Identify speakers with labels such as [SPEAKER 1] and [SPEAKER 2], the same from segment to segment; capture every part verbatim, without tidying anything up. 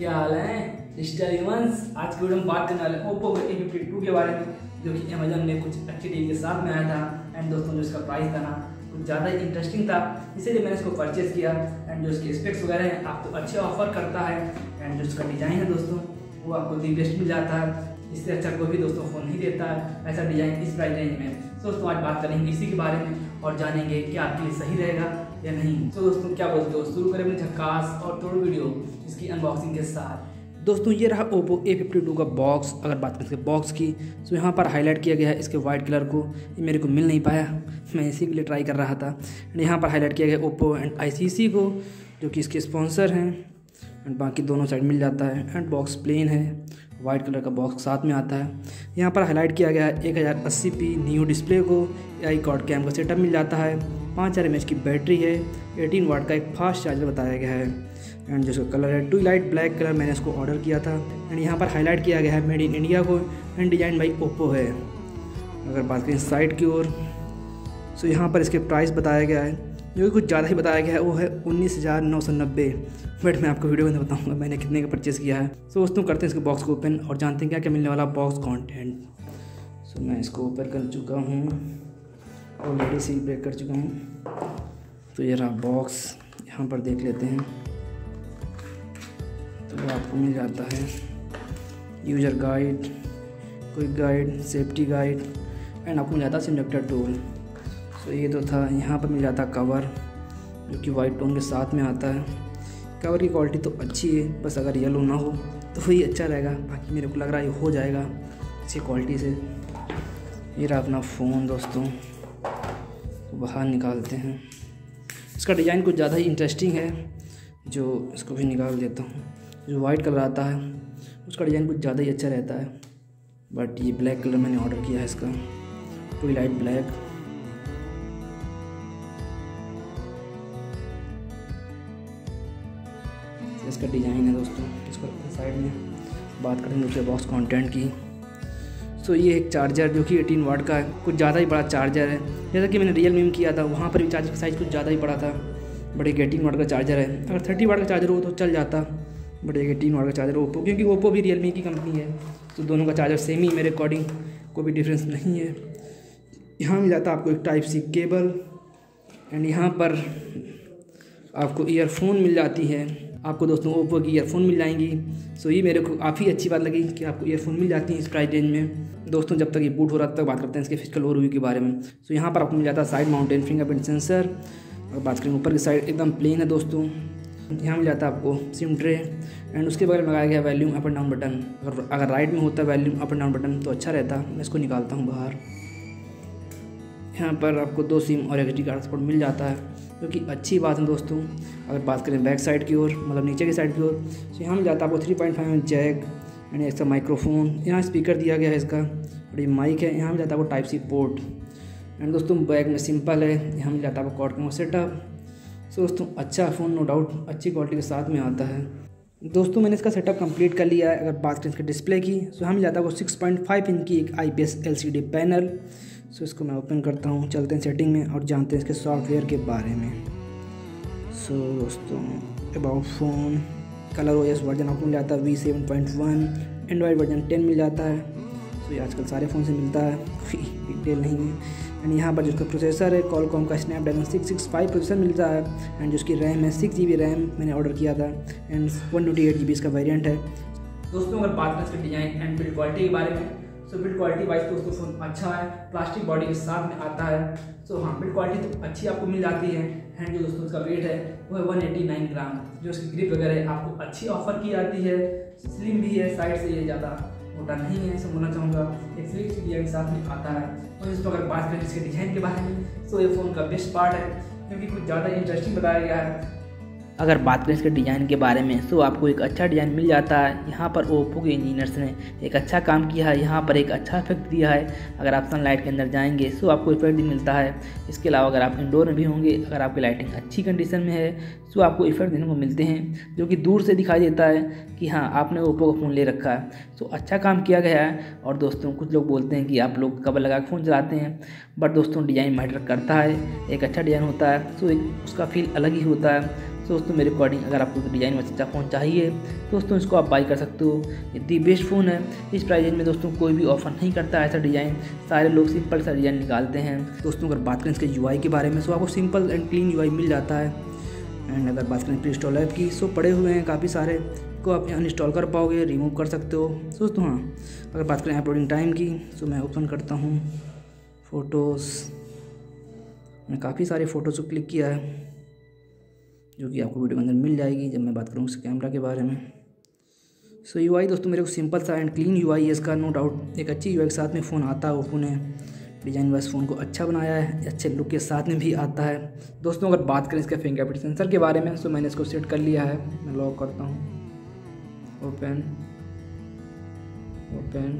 [SPEAKER 1] क्या हाल है digital humans. आज की वीडियो में बात करने वाले ओप्पो ए फिफ्टी टू के बारे में, जो कि अमेजन ने कुछ अच्छी डील के साथ में आया था। एंड दोस्तों जो इसका प्राइस था ना कुछ ज़्यादा ही इंटरेस्टिंग था, इसीलिए मैंने इसको परचेज किया। एंड जो इसके स्पेक्स वगैरह हैं आपको अच्छे ऑफर करता है। एंड जो इसका डिज़ाइन है दोस्तों वो आपको दी बेस्ट मिल जाता है। इससे अच्छा कोई भी दोस्तों फ़ोन नहीं देता है ऐसा डिज़ाइन इस प्राइस रेंज में। तो दोस्तों आज बात करेंगे इसी के बारे में और जानेंगे कि आपके लिए सही रहेगा या नहीं। तो दोस्तों क्या बोलते हो, शुरू करें अपनी झक्कास और तोड़ वीडियो इसकी अनबॉक्सिंग के साथ। दोस्तों ये रहा ओप्पो ए फिफ्टी टू का बॉक्स। अगर बात करें इसके बॉक्स की तो यहाँ पर हाईलाइट किया गया है इसके वाइट कलर को। ये मेरे को मिल नहीं पाया, मैं इसी के लिए ट्राई कर रहा था। यहाँ पर हाईलाइट किया गया ओप्पो एंड आई सी सी को, जो कि इसके स्पॉन्सर हैं। एंड बाकी दोनों साइड मिल जाता है। एंड बॉक्स प्लेन है, वाइट कलर का बॉक्स साथ में आता है। यहाँ पर हाईलाइट किया गया है एक हज़ार अस्सी पी न्यू डिस्प्ले को, आई कॉर्ड कैम का सेटअप मिल जाता है। पाँच हज़ार एम एच की बैटरी है, अठारह वाट का एक फास्ट चार्जर बताया गया है। एंड जिसका कलर है ट्विलाइट ब्लैक कलर, मैंने इसको ऑर्डर किया था। एंड यहाँ पर हाईलाइट किया गया है मेड इन इंडिया को एंड डिजाइन बाई ओप्पो है। अगर बात करें साइड की ओर तो यहाँ पर इसके प्राइस बताया गया है, जो कि कुछ ज़्यादा ही बताया गया है, वो है उन्नीस हज़ार नौ सौ नब्बे। बट मैं आपको वीडियो में बताऊँगा मैंने कितने का परचेज़ किया है। सो दोस्तों करते हैं इसके बॉक्स को ओपन और जानते हैं क्या क्या मिलने वाला बॉक्स कॉन्टेंट। सो मैं इसको ओपन कर चुका हूँ, ऑलरेडी सील ब्रेक कर चुका हूँ। तो ये रहा बॉक्स, यहाँ पर देख लेते हैं। तो आपको मिल जाता है यूज़र गाइड, कोई गाइड, सेफ्टी गाइड एंड आपको मिल जाता है सिलेक्टर टूल। सो ये तो था। यहाँ पर मिल जाता कवर, जो कि वाइट टोन के साथ में आता है। कवर की क्वालिटी तो अच्छी है, बस अगर येलो ना हो तो वही अच्छा रहेगा। बाकी मेरे को लग रहा है ये हो जाएगा अच्छी क्वालिटी से। ये रहा अपना फ़ोन दोस्तों, तो बाहर निकालते हैं। इसका डिज़ाइन कुछ ज़्यादा ही इंटरेस्टिंग है, जो इसको भी निकाल देता हूँ। जो वाइट कलर आता है उसका डिज़ाइन कुछ ज़्यादा ही अच्छा रहता है, बट ये ब्लैक कलर मैंने ऑर्डर किया है इसका, ट्विलाइट ब्लैक। इसका डिज़ाइन है दोस्तों। इसको साइड में बात करेंगे दूसरे बॉक्स कंटेंट की। सो ये एक चार्जर जो कि अठारह वाट का है, कुछ ज़्यादा ही बड़ा चार्जर है। जैसा कि मैंने रियलमी में किया था, वहाँ पर भी चार्जर का साइज़ कुछ ज़्यादा ही बड़ा था। बट एक अठारह वाट का चार्जर है। अगर तीस वाट का चार्जर हो तो चल जाता, बट एक अठारह वाट का चार्जर ओप्पो, क्योंकि ओप्पो भी रियलमी की कंपनी है, तो दोनों का चार्जर सेम ही मेरे अकॉर्डिंग, कोई भी डिफरेंस नहीं है। यहाँ मिल जाता है आपको एक टाइप सी केबल एंड यहाँ पर आपको ईयरफोन मिल जाती है। आपको दोस्तों ओप्पो की ईयरफोन मिल जाएंगी। सो ये मेरे को काफ़ी अच्छी बात लगी कि आपको ईयरफोन मिल जाती है इस प्राइस रेंज में। दोस्तों जब तक ये बूट हो रहा है तब तक बात करते हैं इसके फिजिकल ओवरव्यू के बारे में। सो यहाँ पर आपको मिल जाता है साइड माउंटेन फिंगरप्रिंट सेंसर। और बात करें ऊपर की साइड एकदम प्लेन है दोस्तों। यहाँ मिल जाता है आपको सिम ट्रे एंड उसके बगल में लगाया गया volume up and down button. अगर अगर राइट में होता है volume up and down button तो अच्छा रहता। मैं इसको निकालता हूँ बाहर। यहाँ पर आपको दो सिम और एच डी कार्ड सपोर्ट मिल जाता है, जो कि अच्छी बात है दोस्तों। अगर बात करें बैक साइड की ओर, मतलब नीचे की साइड की ओर, तो यहाँ मिल जाता है आपको three point five jack and इसका माइक्रोफोन। यहाँ स्पीकर दिया गया है इसका, और ये माइक है। यहाँ मिल जाता है आपको टाइप सी पोर्ट। एंड दोस्तों बैग में सिंपल है। यहाँ मिल जाता है आपको कॉर्ड का सेटअप। सो दोस्तों अच्छा फ़ोन नो डाउट अच्छी क्वालिटी के साथ में आता है। दोस्तों मैंने इसका सेटअप कंप्लीट कर लिया है। अगर बात करें इसके डिस्प्ले की, तो यहाँ मिल जाता है आपको सिक्स पॉइंट फाइव इंच की एक I P S L C D panel. So इसको मैं ओपन करता हूँ, चलते हैं सेटिंग में और जानते हैं इसके सॉफ्टवेयर के बारे में। सो दोस्तों about phone, Color O S version आपको मिल जाता है V seven point one, Android version ten मिल जाता है। सो ये आजकल सारे फ़ोन से मिलता है, कोई बिग डील नहीं है। एंड यहाँ पर जिसका प्रोसेसर है कॉलकॉम का Snapdragon six six five processor मिलता है। एंड जिसकी रैम है सिक्स जी बी रैम मैंने ऑर्डर किया था and one twenty eight G B इसका वेरियंट है। दोस्तों अगर बात करें इसके डिज़ाइन एंड बिल्ड क्वालिटी के बारे में, सो बिल्ड क्वालिटी वाइज दोस्तों फ़ोन अच्छा है, प्लास्टिक बॉडी के साथ में आता है। सो हाँ बिल्ड क्वालिटी तो अच्छी आपको मिल जाती है। एंड जो दोस्तों इसका वेट है वो है वन एटी नाइन ग्राम। जो इसकी ग्रिप वगैरह आपको अच्छी ऑफर की जाती है, स्लिम भी है, साइड से ये ज़्यादा मोटा नहीं है, ऐसा बोलना चाहूँगा। एक फ्लिप डिजाइन के साथ में आता है। और इस पर अगर बात करें इसके डिज़ाइन के बारे में, तो ये फ़ोन का बेस्ट पार्ट है, क्योंकि कुछ ज़्यादा इंटरेस्टिंग बताया गया है। अगर बात करें इसके डिज़ाइन के बारे में, तो आपको एक अच्छा डिज़ाइन मिल जाता है। यहाँ पर ओप्पो के इंजीनियर्स ने एक अच्छा काम किया है, यहाँ पर एक अच्छा इफेक्ट दिया है। अगर आप सनलाइट के अंदर जाएंगे तो आपको इफेक्ट भी मिलता है। इसके अलावा अगर आप इंडोर में भी होंगे, अगर आपकी लाइटिंग अच्छी कंडीशन में है तो आपको इफेक्ट देने को मिलते हैं, जो कि दूर से दिखाई देता है कि हाँ आपने ओप्पो का फ़ोन ले रखा है। तो अच्छा काम किया गया है। और दोस्तों कुछ लोग बोलते हैं कि आप लोग कवर लगा के फ़ोन चलाते हैं, बट दोस्तों डिज़ाइन मैटर करता है। एक अच्छा डिज़ाइन होता है तो एक उसका फील अलग ही होता है। तो दोस्तों मेरे अकॉर्डिंग अगर आपको डिज़ाइन में अच्छा फ़ोन चाहिए तो दोस्तों इसको आप बाई कर सकते हो। ये दी बेस्ट फ़ोन है। इस प्राइस रेंज में दोस्तों कोई भी ऑफर नहीं करता है ऐसा डिज़ाइन, सारे लोग सिंपल सा डिज़ाइन निकालते हैं। दोस्तों अगर बात करें इसके यूआई के बारे में तो आपको सिंपल एंड क्लीन यूआई मिल जाता है। एंड अगर बात करें प्री इंस्टॉल ऐप की सो पड़े हुए हैं काफ़ी सारे, को आप अनइंस्टॉल कर पाओगे, रिमूव कर सकते हो। सो दोस्तों हाँ, अगर बात करें अपलोडिंग टाइम की सो मैं ओपन करता हूँ फ़ोटोज़। मैंने काफ़ी सारे फ़ोटोज़ को क्लिक किया है जो कि आपको वीडियो के अंदर मिल जाएगी जब मैं बात करूँ इस कैमरा के बारे में। सो यूआई दोस्तों मेरे को सिंपल सा एंड क्लीन यूआई है इसका, नो डाउट। एक अच्छी यूआई के साथ में फ़ोन आता है ओप्पो ने, डिज़ाइन वाइज फ़ोन को अच्छा बनाया है, अच्छे लुक के साथ में भी आता है। दोस्तों अगर बात करें इसके फिंगरप्रिंट सेंसर के बारे में तो मैंने इसको सेट कर लिया है। मैं लॉक करता हूँ, ओपन ओपन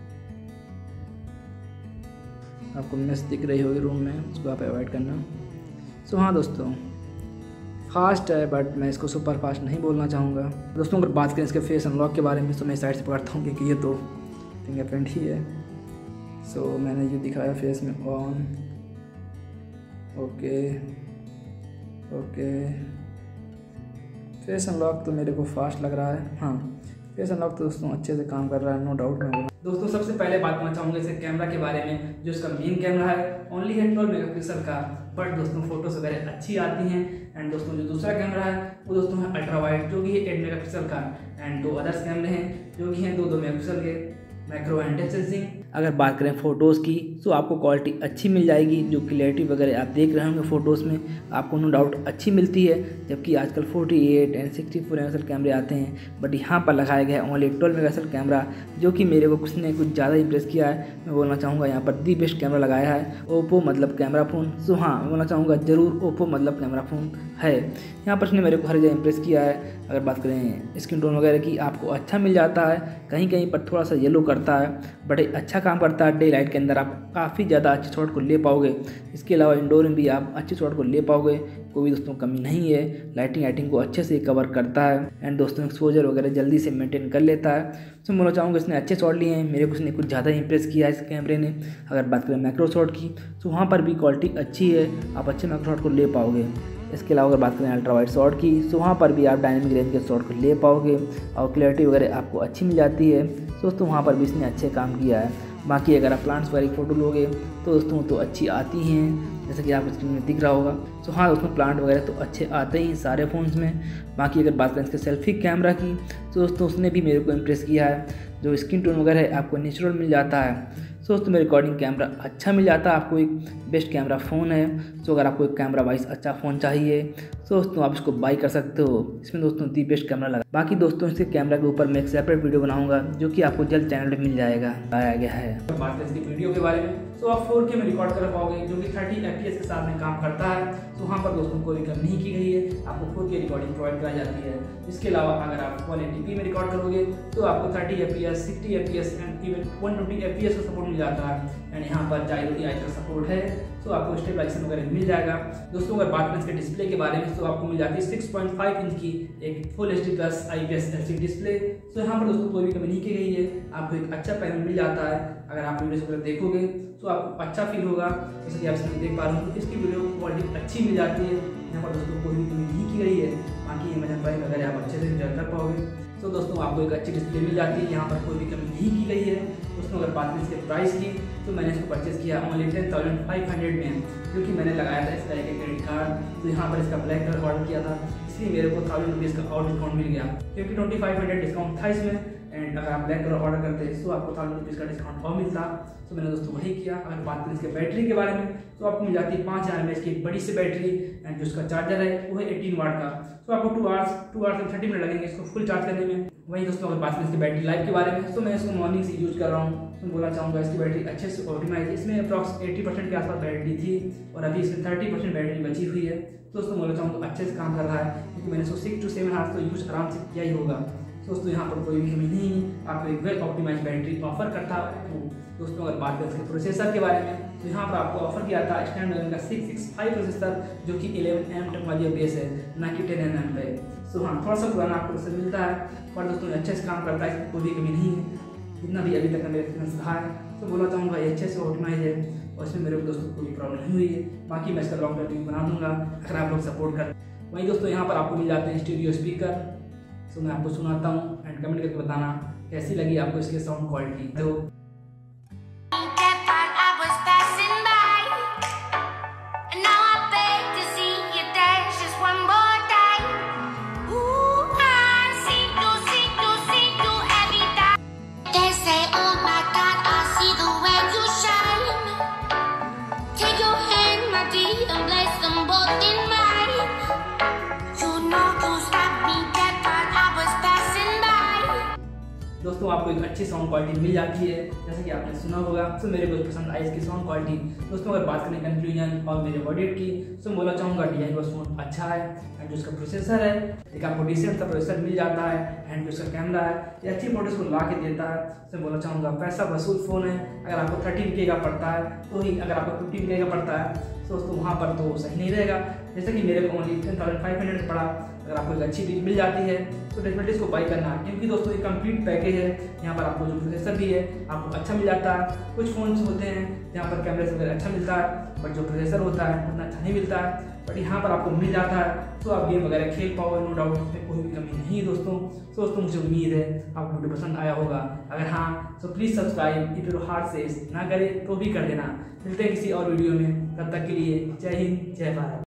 [SPEAKER 1] आपको मेस दिख रही होगी रूम में, उसको आप अवॉइड करना। सो हाँ दोस्तों फास्ट है बट मैं इसको सुपर फास्ट नहीं बोलना चाहूँगा। दोस्तों अगर बात करें इसके फेस अनलॉक के बारे में तो मैं साइड से पकड़ता हूँ क्योंकि ये तो फिंगरप्रिंट ही है। सो so, मैंने ये दिखाया फेस में on, okay okay. Face unlock तो मेरे को फास्ट लग रहा है। हाँ फेस अनलॉक तो दोस्तों अच्छे से काम कर रहा है, नो डाउट मैं। दोस्तों सबसे पहले बात करना चाहूँगा इसके कैमरा के बारे में। जो इसका मेन कैमरा है ओनली है ट्वेल्व मेगापिक्सल का, बट दोस्तों फोटोज वगैरह अच्छी आती हैं। एंड दोस्तों जो दूसरा कैमरा है वो दोस्तों है अल्ट्रा वाइड जो कि है एट मेगापिक्सल का। एंड दो अदर्स कैमरे हैं जो कि हैं दो दो मेगापिक्सल के, मैक्रो एंड टच सेंसिंग। अगर बात करें फ़ोटोज़ की तो आपको क्वालिटी अच्छी मिल जाएगी। जो क्लैरिटी वगैरह आप देख रहे होंगे फ़ोटोज़ में आपको नो डाउट अच्छी मिलती है, जबकि आजकल forty eight and sixty four megapixel कैमरे आते हैं, बट यहाँ पर लगाया गया है ओनली ट्वेल्व मेगापिक्सल कैमरा जो कि मेरे को कुछ ने कुछ ज़्यादा इंप्रेस किया है। मैं बोलना चाहूँगा यहाँ पर दी बेस्ट कैमरा लगाया है ओप्पो मतलब कैमरा फ़ोन। सो हाँ मैं बोलना चाहूँगा ज़रूर ओप्पो मतलब कैमरा फ़ोन है। यहाँ पर इसने मेरे को हर जगह इंप्रेस किया है। अगर बात करें स्किन टोन वगैरह की आपको अच्छा मिल जाता है, कहीं कहीं पर थोड़ा सा येलो करता है बट अच्छा काम करता है। डे लाइट के अंदर आप काफ़ी ज़्यादा अच्छे शॉट को ले पाओगे। इसके अलावा इंडोर में भी आप अच्छे शॉट को ले पाओगे, कोई दोस्तों कमी नहीं है। लाइटिंग वाइटिंग को अच्छे से कवर करता है एंड दोस्तों एक्सपोजर वगैरह जल्दी से मेंटेन कर लेता है। तो मैं बोलना चाहूँगा इसने अच्छे शॉट लिए हैं, मेरे को इसने कुछ ज़्यादा इंप्रेस किया है इस कैमरे ने। अगर बात करें मैक्रो शॉट की तो वहाँ पर भी क्वालिटी अच्छी है, आप अच्छे मैक्रो शॉट को ले पाओगे। इसके अलावा अगर बात करें अल्ट्रा वाइड शॉट की तो वहाँ पर भी आप डायनेमिक रेंज के शॉट को ले पाओगे और क्लैरिटी वगैरह आपको अच्छी मिल जाती है। दोस्तों वहाँ पर भी इसने अच्छे काम किया है। बाकी अगर आप प्लांट्स वगैरह की फ़ोटो लोगे तो दोस्तों तो अच्छी आती हैं, जैसा कि आपको स्क्रीन में दिख रहा होगा। तो हाँ दोस्तों प्लांट वगैरह तो अच्छे आते ही सारे फ़ोन्स में। बाकी अगर बात करें इसके सेल्फी कैमरा की तो दोस्तों उसने भी मेरे को इम्प्रेस किया है। जो स्किन टोन वगैरह है आपको नेचुरल मिल जाता है। सो दोस्तों मेरे अकॉर्डिंग कैमरा अच्छा मिल जाता है, आपको एक बेस्ट कैमरा फ़ोन है। सो अगर आपको एक कैमरा वाइज अच्छा फ़ोन चाहिए तो दोस्तों आप इसको बाई कर सकते हो। इसमें दोस्तों दी बेस्ट कैमरा लगा। बाकी दोस्तों इसके कैमरा के ऊपर मैं एक सेपरेट वीडियो बनाऊंगा जो कि आपको जल्द चैनल पे मिल जाएगा, आया गया है। बात करें इसकी वीडियो के बारे में तो आप फोर के में रिकॉर्ड कर पाओगे जो कि थर्टी एफ पी एस के साथ में काम करता है। तो वहाँ पर दोस्तों कोई कमी नहीं की गई है, आपको फोर के रिकॉर्डिंग प्रोवाइड कराई जाती है। इसके अलावा अगर आप वन एटी पी में रिकॉर्ड करोगे तो आपको thirty F P S, sixty F P S and even one twenty F P S का सपोर्ट मिल जाता है। एंड यहाँ पर जायरो ए आई का सपोर्ट है, तो आपको स्टेबलाइजेशन वगैरह मिल जाएगा। दोस्तों अगर बात करें इसके डिस्प्ले के बारे में तो आपको मिल जाती है सिक्स पॉइंट फाइव इंच की एक full H D plus I P S L C D display. तो यहाँ पर दोस्तों कोई भी कमी नहीं की गई है, आपको एक अच्छा पैनल मिल जाता है। अगर आप वीडियो वगैरह देखोगे तो आपको अच्छा फील होगा, जैसे कि आप इसमें देख पा रहे हो इसकी वीडियो क्वालिटी अच्छी मिल जाती है। यहाँ पर दोस्तों कोई भी कमी नहीं की गई है। बाकी अमेजन प्राइस वगैरह आप अच्छे से इंजॉय कर पाओगे। तो दोस्तों आपको एक अच्छी डिस्प्ले मिल जाती है, यहाँ पर कोई भी कमी नहीं की गई है। दोस्तों अगर बात करें इसके प्राइस की तो मैंने इसको परचेज किया only ten thousand five hundred में, क्योंकि मैंने लगाया था इस तरह के क्रेडिट कार्ड। तो यहाँ पर इसका ब्लैक कलर ऑर्डर किया था, इसलिए मेरे को थाउजेंड रुपीज़ का और डिस्काउंट मिल गया, क्योंकि ट्वेंटी फाइव हंड्रेड डिस्काउंट था इसमें। एंड अगर आप ब्लैक कलर ऑर्डर करते तो आपको थाउजेंड रुपीज़ का डिस्काउंट और मिलता। तो मैंने दोस्तों वही किया। अगर बात करें इसके बैटरी के बारे में तो आपको मिल जाती है पाँच हज़ार एम एच की बड़ी सी बैटरी। एंड जो इसका चार्जर है वो है एटीन वाट का। तो आपको two hours two hours and thirty minute लगेंगे इसको फुल चार्ज करने में। वही दोस्तों अगर बात करें इसकी बैटरी लाइफ के बारे में तो मैं इसको मॉर्निंग से यूज़ कर रहा हूँ, तो बोलना चाहूँगा इसकी बैटरी अच्छे से ऑप्टिमाइज है। इसमें अप्रॉक्स एट्टी परसेंट के आसपास बैटरी थी और अभी इसमें थर्टी परसेंट बैटरी बची हुई है। तो दोस्तों बोलना चाहूँगा अच्छे से काम कर रहा है, क्योंकि मैंने इसको सिक्स टू सेवन आवर्स तो यूज़ आराम से किया ही होगा। दोस्तों यहाँ पर कोई भी कमी नहीं है, आपको एक वेल ऑप्टिमाइज बैटरी ऑफर करता है। दोस्तों अगर बात करें इसके प्रोसेसर के बारे में तो यहाँ पर आपको ऑफर किया था स्नैपड्रैगन का सिक्स सिक्स फाइव प्रोसेसर जो कि इलेवन एम टेक्नोलॉजी बेस है, ना कि टेन एम एम पे। सो हाँ थोड़ा सा पुराना आपको प्रोसेसर मिलता है, पर दोस्तों अच्छे से काम करता है, इसमें कोई भी कमी नहीं है। इतना भी अभी तक का मेरा एक्सपीरियंस रहा है, तो बोलना चाहूँगा ये अच्छे से ऑप्टिमाइज है और इसमें मेरे को दोस्तों कोई प्रॉब्लम नहीं हुई है। बाकी मैं इसका लॉन्ग टर्म रिव्यू बना दूंगा अगर आप लोग सपोर्ट कर। वहीं दोस्तों यहाँ पर आपको मिल जाते हैं स्टूडियो स्पीकर। सो मैं आपको सुनाता हूँ एंड कमेंट करके बताना कैसी लगी आपको इसकी साउंड क्वालिटी। तो दोस्तों आपको एक अच्छी साउंड क्वालिटी मिल जाती है जैसे कि आपने सुना होगा। सो मेरे को पसंद आई इसकी साउंड क्वालिटी। दोस्तों अगर बात करें कंक्लूजन और मेरे ऑडिट की, तो मैं बोलना चाहूँगा डिजाइन का फोन अच्छा है एंड जो उसका प्रोसेसर है एक आपको डिसेंट सा प्रोसेसर मिल जाता है एंड जो उसका कैमरा है ये अच्छी फोटोज को ला के देता है। तो बोलना चाहूँगा पैसा वसूल फ़ोन है। अगर आपको थर्टीन के का पड़ता है तो ही, अगर आपको फिफ्टीन के का पड़ता है तो दोस्तों वहाँ पर तो सही नहीं रहेगा। जैसे कि मेरे को only ten thousand five hundred पड़ा। अगर आपको एक अच्छी डील मिल जाती है तो डेफिनेटली इसको बाई करना है, क्योंकि दोस्तों ये कंप्लीट पैकेज है। यहाँ पर आपको जो प्रोसेसर भी है आपको अच्छा मिल जाता है। कुछ फ़ोन्स होते हैं जहाँ पर कैमरे से वगैरह अच्छा मिलता है बट जो प्रोसेसर होता है उतना अच्छा नहीं मिलता है, बट यहाँ पर आपको मिल जाता है तो आप गेम वगैरह खेल पाओगे, नो डाउट इसमें कोई भी कमी नहीं है दोस्तों। सो दोस्तों मुझे उम्मीद है आपको वीडियो पसंद आया होगा। अगर हाँ तो please subscribe, if you heart से ना करे तो भी कर देना। मिलते हैं किसी और वीडियो में, तब तक के लिए जय हिंद जय भारत।